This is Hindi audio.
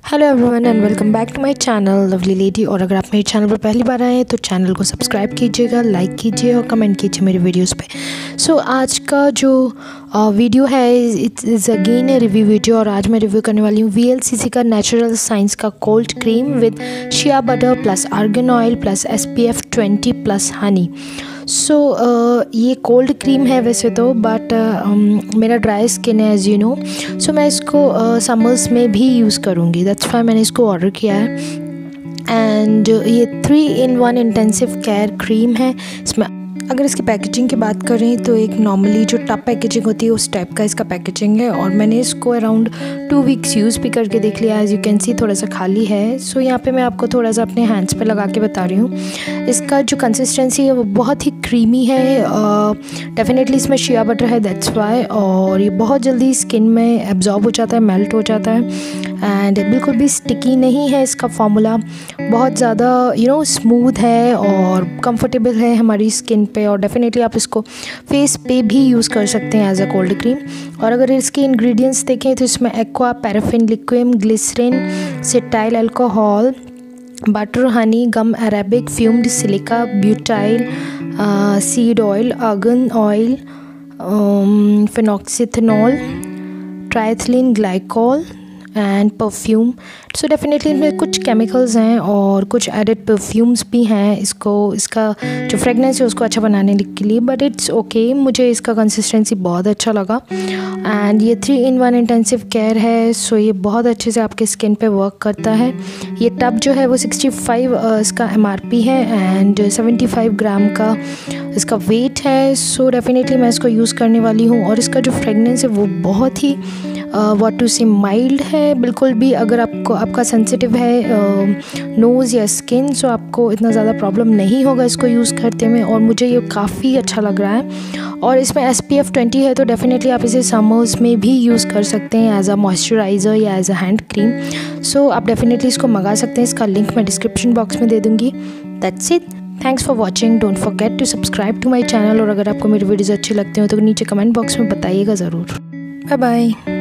Hello everyone and welcome back to my channel lovely lady. और अगर आप मेरे चैनल पर पहली बार आए हैं तो चैनल को सब्सक्राइब कीजिएगा, लाइक कीजिए और कमेंट कीजिए मेरे वीडियोस पे। सो आज का जो वीडियो है it's again a review video. और आज मैं रिव्यू करने वाली हूँ VLCC का नेचुरल साइंस का cold cream with shea butter plus argan oil plus SPF 20 plus honey. So ये कोल्ड क्रीम है वैसे तो, बट मेरा ड्राई स्किन है एज़ यू नो। सो मैं इसको समर्स में भी यूज़ करूँगी, दैट्स वाई मैंने इसको ऑर्डर किया है। एंड ये 3-in-1 इंटेंसिव केयर क्रीम है। इसमें अगर इसकी पैकेजिंग की बात करें तो एक नॉर्मली जो टब पैकेजिंग होती है उस टाइप का इसका पैकेजिंग है। और मैंने इसको अराउंड 2 वीक्स यूज़ भी करके देख लिया। एज़ यू कैन सी थोड़ा सा खाली है। सो यहाँ पे मैं आपको थोड़ा सा अपने हैंड्स पे लगा के बता रही हूँ। इसका जो कंसिस्टेंसी है वो बहुत ही क्रीमी है। डेफिनेटली इसमें शिया बटर है, दैट्स वाई। और ये बहुत जल्दी स्किन में एब्जॉर्ब हो जाता है, मेल्ट हो जाता है। एंड बिल्कुल भी स्टिकी नहीं है इसका फॉर्मूला, बहुत ज़्यादा स्मूथ है और कंफर्टेबल है हमारी स्किन पे। और डेफिनेटली आप इसको फेस पे भी यूज़ कर सकते हैं एज अ कोल्ड क्रीम। और अगर इसके इंग्रेडिएंट्स देखें तो इसमें aqua, paraffin liquid, glycerin, cetyl alcohol, butter, honey, gum arabic, fumed silica, butyl, seed oil, argan oil, phenoxyethanol, triethylene glycol and perfume. So definitely इनमें कुछ केमिकल्स हैं और कुछ एडिड परफ्यूम्स भी हैं इसका जो फ्रेगनेंस है उसको अच्छा बनाने के लिए। बट इट्स ओके, मुझे इसका कंसिस्टेंसी बहुत अच्छा लगा। एंड ये 3-in-1 इंटेंसिव केयर है। सो ये बहुत अच्छे से आपके स्किन पे वर्क करता है। ये टब जो है वो 65 इसका MRP है एंड 75 ग्राम का इसका वेट है। सो डेफिनेटली मैं इसको यूज़ करने वाली हूँ। और इसका जो फ्रेगनेंस है वो बहुत ही व्हाट टू से माइल्ड है। बिल्कुल भी अगर आपका सेंसिटिव है नोज़ या स्किन, सो आपको इतना ज़्यादा प्रॉब्लम नहीं होगा इसको यूज़ करते में। और मुझे ये काफ़ी अच्छा लग रहा है। और इसमें SPF 20 है तो डेफिनेटली आप इसे समर्स में भी यूज़ कर सकते हैं एज अ मॉइस्चराइज़र या as a hand cream. So आप डेफिनेटली इसको मंगा सकते हैं। इसका लिंक मैं डिस्क्रिप्शन बॉक्स में दे दूँगी। That's it, thanks for watching. Don't forget to subscribe to my channel. और अगर आपको मेरे वीडियोज़ अच्छे लगते हो तो नीचे कमेंट बॉक्स में बताइएगा ज़रूर। Bye bye.